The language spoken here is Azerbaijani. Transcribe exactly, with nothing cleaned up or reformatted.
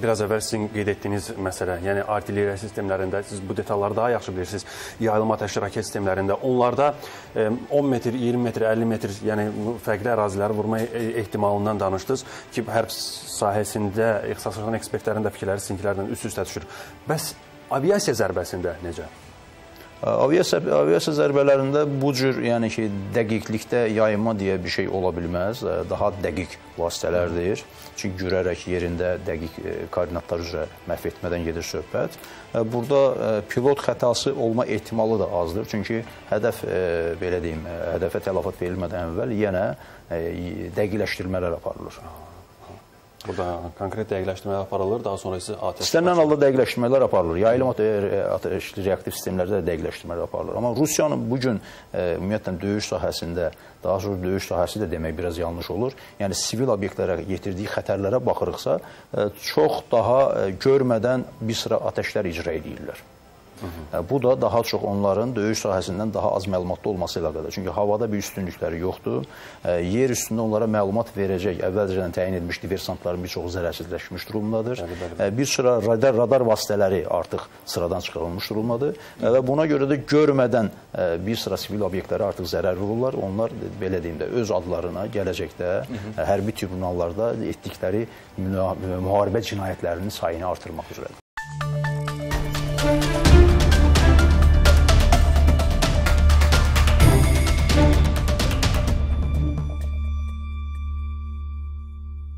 Biraz əvvəl sizin qeyd etdiyiniz məsələ, yəni artilleriya sistemlərində, siz bu detalları daha yaxşı bilirsiniz, yayılma atəşli raket sistemlərində, onlarda on metr, iyirmi metr, əlli metr, yəni fərqli əraziləri vurma ehtimalından danışdınız ki, hərb sahəsində ixtisaslaşan ekspertlərin də fikirləri sizinkilərdən üst-üstə düşür. Bəs aviasiya zərbəsində necə? Aviasiya, aviasiya zərbələrində bu cür, yəni ki, dəqiqlikdə yayınma deyə bir şey ola bilməz. Daha dəqiq vasitələrdir. Çünki görərək yerində dəqiq koordinatlar üzrə məhv etmədən gedir söhbət. Burada pilot xətası olma ehtimalı da azdır. Çünki hədəf, belə deyim, hədəfə tələfat verilmədən əvvəl yenə dəqiqləşdirmələr aparılır. Burada konkret dəqiqləşdirmələr aparılır, daha sonra isə atəş... İstənilən halda dəqiqləşdirmələr aparılır. Yayılma atəşli reaktiv sistemlərdə də dəqiqləşdirmələr aparılır. Amma Rusiyanın bugün ümumiyyətlə döyüş sahəsində, daha sonra döyüş sahəsi də demək biraz yanlış olur. Yəni sivil obyektlərə yetirdiyi xətərlərə baxırıqsa, çox daha görmədən bir sıra atəşlər icra edirlər. Bu da daha çox onların döyüş sahəsindən daha az məlumatlı olması ilə qədər. Çünki havada bir üstünlükləri yoxdur. Yer üstündə onlara məlumat verəcək, əvvəlcədən təyin edilmiş diversantların bir çoxu zərərsizləşmiş durumdadır. Bir sıra radar, radar vasitələri artıq sıradan çıxarılmış durumdadır. Və buna görə də görmədən bir sıra sivil obyektləri artıq zərər vururlar. Onlar, belə deyim də, öz adlarına gələcəkdə hərbi tribunallarda etdikləri müharibə cinayətlərinin sayını artırmaq üzrədir.